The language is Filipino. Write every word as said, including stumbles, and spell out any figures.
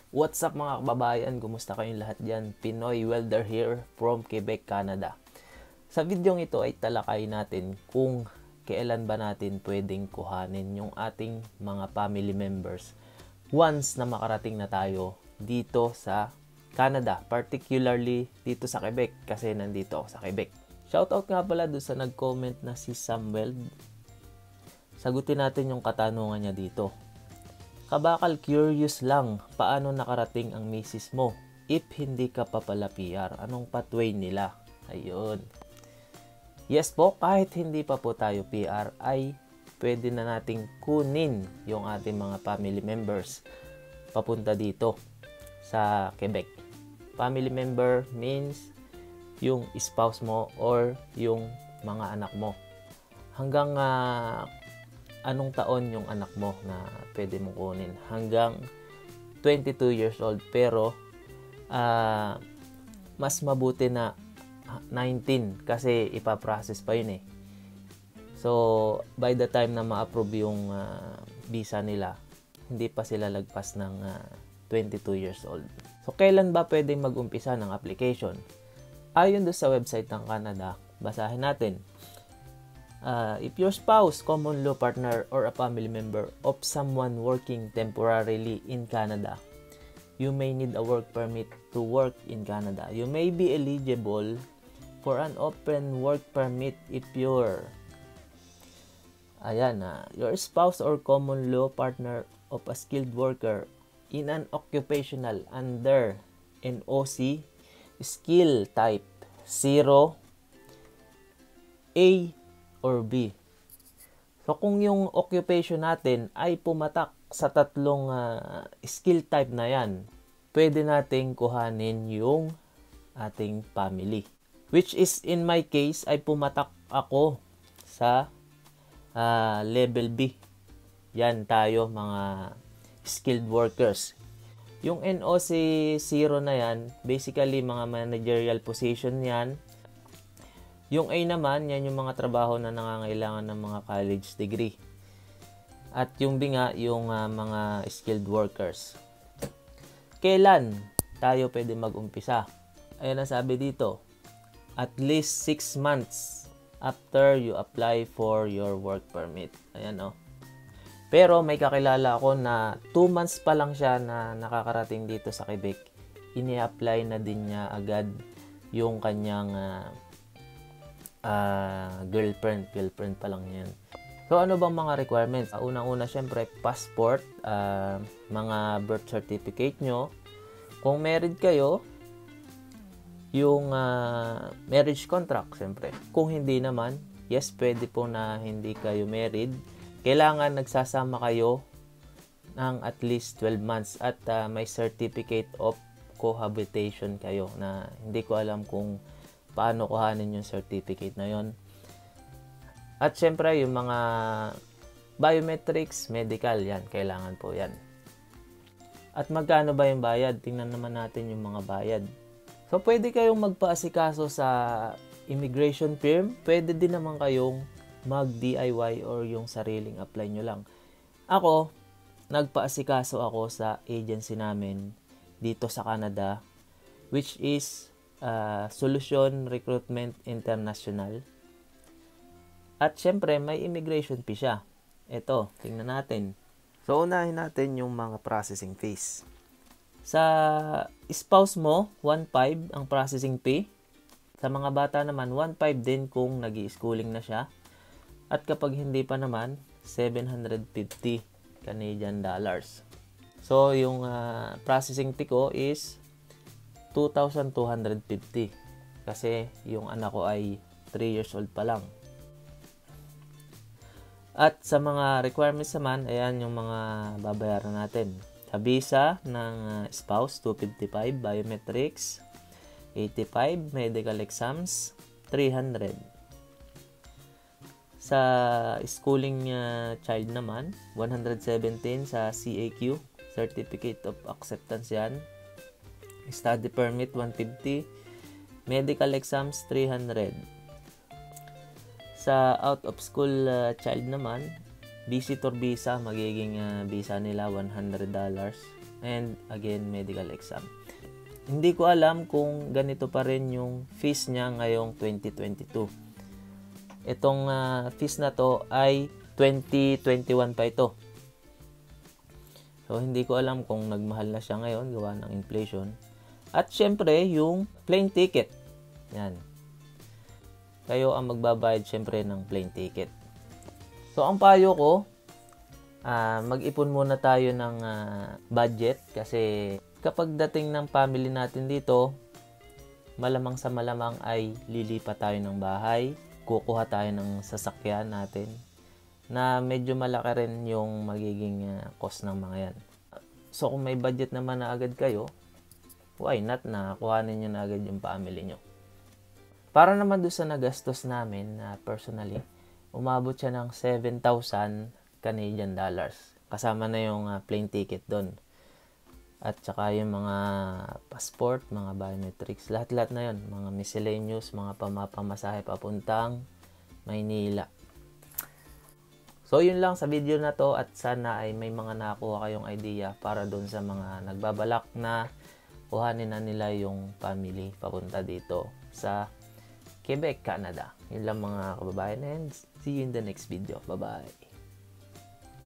What's up mga kababayan? Kumusta kayong lahat dyan? Pinoy Welder here from Quebec, Canada. Sa videong ito ay talakayin natin kung kailan ba natin pwedeng kuhanin yung ating mga family members once na makarating na tayo dito sa Canada, particularly dito sa Quebec kasi nandito ako sa Quebec. Shoutout nga pala doon sa nag-comment na si Samuel. Sagutin natin yung katanungan niya dito. Kabakal curious lang, paano nakarating ang misis mo if hindi ka pa pala P R? Anong pathway nila? Ayun. Yes po, kahit hindi pa po tayo P R ay pwede na nating kunin yung ating mga family members papunta dito sa Quebec. Family member means yung spouse mo or yung mga anak mo. Hanggang uh, anong taon yung anak mo na pwede mong kunin? Hanggang twenty-two years old, pero uh, mas mabuti na nineteen kasi ipaprocess pa yun eh. So by the time na ma-approve yung uh, visa nila, hindi pa sila lagpas ng uh, twenty-two years old. So kailan ba pwedeng mag-umpisa ng application? Ayon doon sa website ng Canada, basahin natin. Uh, if your spouse, common law partner, or a family member of someone working temporarily in Canada, you may need a work permit to work in Canada. You may be eligible for an open work permit if your ayan, uh, your spouse or common law partner of a skilled worker in an occupational under N O C skill type zero A or B. So kung yung occupation natin ay pumatak sa tatlong uh, skill type na yan, pwede nating kuhanin yung ating family. Which is in my case ay pumatak ako sa uh, level B. Yan tayo mga skilled workers. Yung N O C zero na yan, basically mga managerial position yan. Yung A naman, yan yung mga trabaho na nangangailangan ng mga college degree. At yung B nga, yung uh, mga skilled workers. Kailan tayo pwede mag-umpisa? Ayan ang sabi dito. At least six months after you apply for your work permit. Ayan o. Oh. Pero may kakilala ako na two months pa lang siya na nakakarating dito sa Quebec. Ini-apply na din niya agad yung kanyang uh, Uh, girlfriend, girlfriend pa lang yan. So ano bang mga requirements? Uh, unang-una syempre passport, uh, mga birth certificate nyo. Kung married kayo, yung uh, marriage contract syempre. Kung hindi naman, yes, pwede po na hindi kayo married. Kailangan nagsasama kayo ng at least twelve months at uh, may certificate of cohabitation kayo na hindi ko alam kung paano kuhanin yung certificate na yon. At syempre, yung mga biometrics, medical, yan. Kailangan po yan. At magkano ba yung bayad? Tingnan naman natin yung mga bayad. So, pwede kayong magpaasikaso sa immigration firm. Pwede din naman kayong mag-D I Y or yung sariling apply nyo lang. Ako, nagpaasikaso ako sa agency namin dito sa Canada, which is Uh, Solution Recruitment International. At syempre may immigration fee siya. Ito, tingnan natin. So unahin natin yung mga processing fees. Sa spouse mo, one point five ang processing fee. Sa mga bata naman, one point five din kung nag-i-schooling na siya. At kapag hindi pa naman, seven hundred fifty Canadian dollars. So yung uh, processing fee ko is two thousand two hundred fifty kasi yung anak ko ay three years old pa lang. At sa mga requirements naman, ayan yung mga babayaran natin. Sa visa ng spouse, two hundred fifty-five, biometrics, eighty-five, medical exams, three hundred. Sa schooling uh, child naman, one hundred seventeen sa C A Q, Certificate of Acceptance yan. Study permit, one hundred fifty. Medical exams, three hundred. Sa out of school uh, child naman, visitor visa, magiging uh, visa nila one hundred dollars. and again medical exam. Hindi ko alam kung ganito pa rin yung fees niya ngayong twenty twenty-two. Itong uh, fees na to ay twenty twenty-one pa ito. So hindi ko alam kung nagmahal na siya ngayon gawa ng inflation. At syempre yung plane ticket. Yan. Kayo ang magbabayad syempre ng plane ticket. So ang payo ko, uh, mag-ipon muna tayo ng uh, budget kasi kapag dating ng family natin dito, malamang sa malamang ay lilipat tayo ng bahay, kukuha tayo ng sasakyan natin na medyo malaki rin yung magiging uh, cost ng mga yan. So kung may budget naman na agad kayo, why not na kuhanin nyo na agad yung family nyo. Para naman doon sa nagastos namin na uh, personally, umabot siya ng seven thousand Canadian dollars. Kasama na yung uh, plane ticket doon. At saka yung mga passport, mga biometrics, lahat-lahat na yun. Mga miscellaneous, mga pamapamasahe papuntang Maynila. So yun lang sa video na to at sana ay may mga nakuha kayong idea para doon sa mga nagbabalak na kuhanin na nila yung family papunta dito sa Quebec, Canada. Yun lang mga kababayan and see you in the next video. Bye-bye!